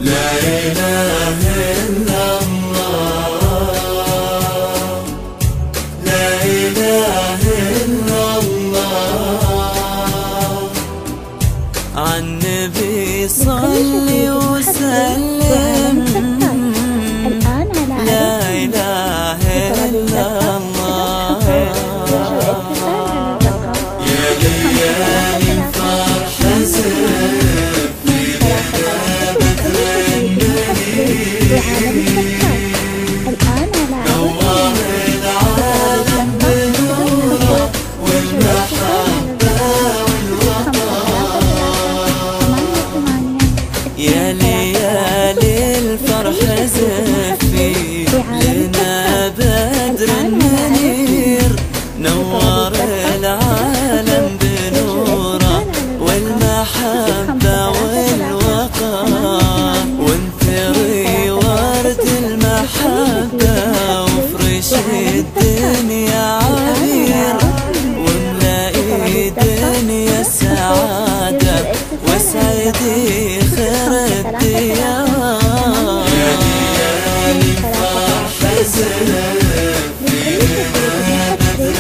لا إله إلا الله، لا إله إلا الله. عالنبي صلي وسلم، لا إله إلا الله. يا ليالي الفرح زف في ذهبت نور العالم بنوره والمحبة والوقار. يا ليالي الفرح زفي لنا بدر منير، نور العالم بنوره والمحبة والوقار. وانثري ورد المحبة وفرش الدنيا عبير، واملئي دنيا السعادة واسعدي خير الديار. يا ليالي الفرح زف في بدر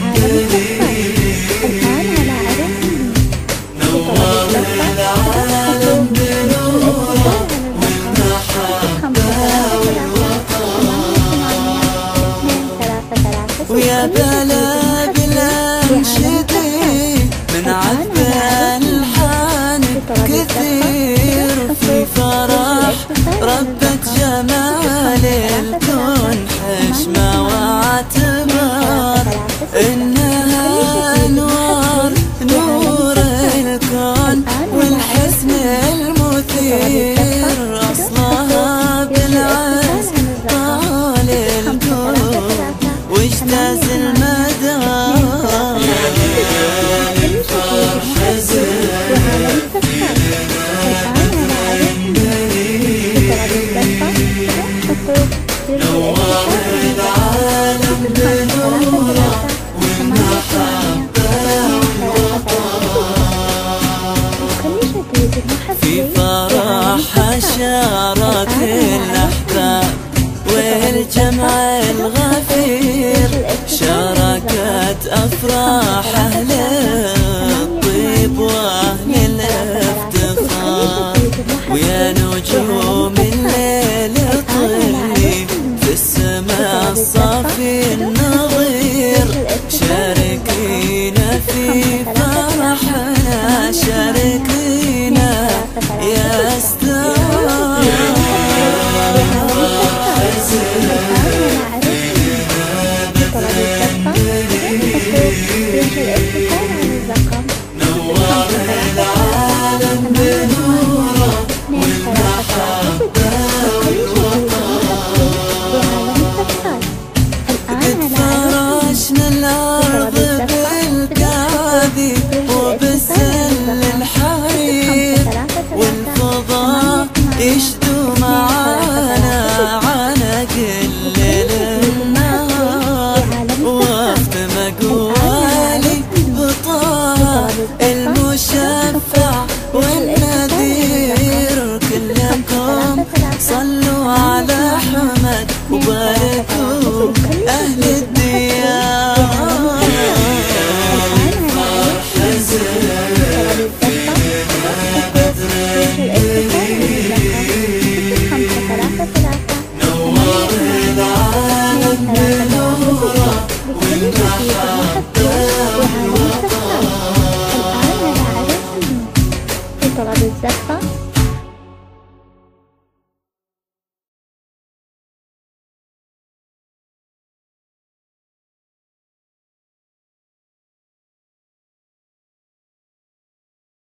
نور العالم بنوره والمحبة والوقار. ويا بلا بالانشدي من عذب الحان كثير، في فرح ربة جمال الكون حشمة واعتبار. إنها أنوار نور الكون والحسن المثير، أصلها بالعز طال الكون واجتاز المدار. يا ليالي الفرح زف في نور العالم بنوره والمحبة والوقار. في فرحها شارك الأحباب والجمع الغفير، شاركت أفراح أهل الطيب وأهل الافتخار. ويا نجوم الليل طلي في السماء الصافي النظير، شاركينا في فرحنا شاركينا يا أستاذ. يا ليالي الفرح زف نور العالم بنوره والمحبة والوقار. قد فرشنا الأرض بالكعبي وبالسل الحرير، والفضاء يشدو معانا عنق الليل النهار. وقت مقوالي بطه المشفع والنذير، كلكم صلوا على أحمد وباركوا أهل الديار. يا ليالي الفرح زف في بدر نور العالم بنوره والمحبة والوقار. في طلب الزفة